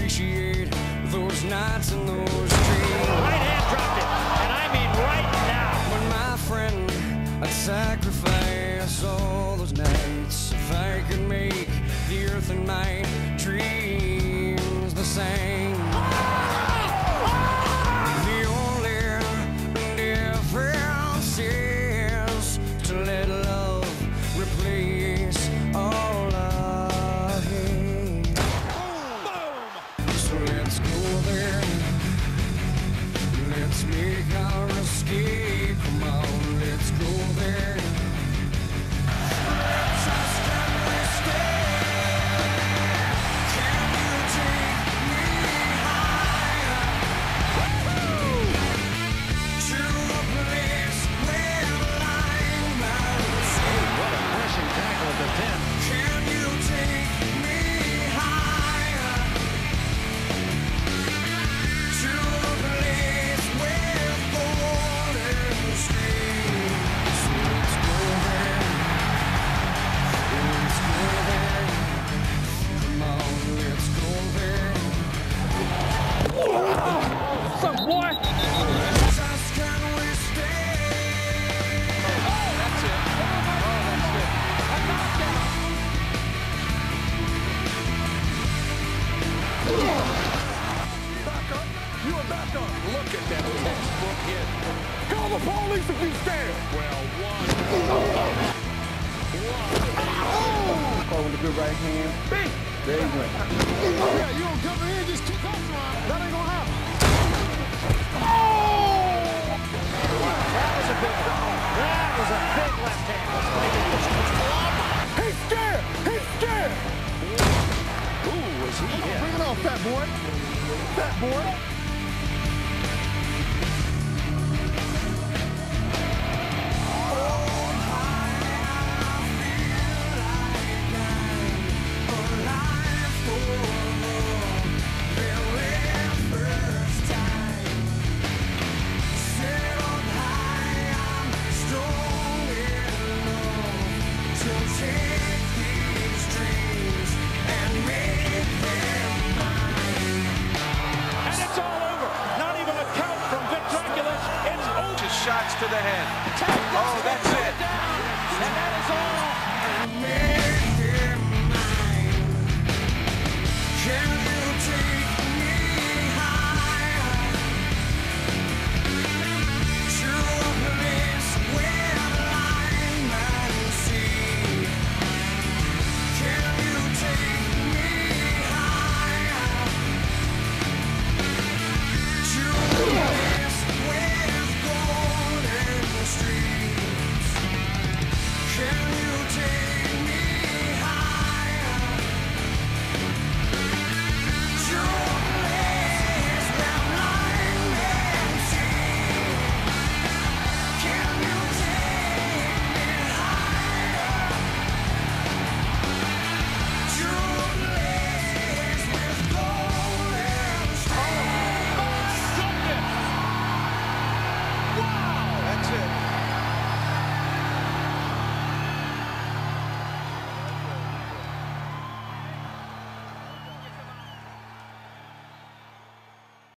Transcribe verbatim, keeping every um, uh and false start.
appreciate those nights and those dreams. Right hand dropped it, and I mean right now. But my friend, I'd sacrifice all those nights if I could make the earth and my dreams the same. The only difference is to let love replace all I hate. So let's go there. Let's make our escape. Come on, let's go there. Let's just can we stay? Can you take me higher? To a place where lying mountains. What a pressing tackle at the ten. Can you take me higher? To a place where golden streams. So let's go there. Let's go there. Come on, let's go there. What's up, boy? Just can we stay? Oh, that's it. Oh, that's it. A knockdown. Back up. You are back up. Look at that textbook hit. Call the police if you scared. Well, one. One. Call with a good right hand. Big. There you went. Yeah, you don't come in, just kick off line. That ain't gonna happen. Oh! That was a big That was a big left hand. He's scared. He's scared. Ooh, was he hit? Bring it on, fat boy. Fat boy. And it's all over. Not even a count from Vic Dracula. It's over. Shots to the head. Oh, that's it.